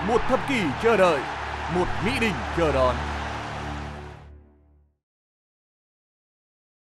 một thập kỷ chờ đợi, một mỹ đình chờ đón.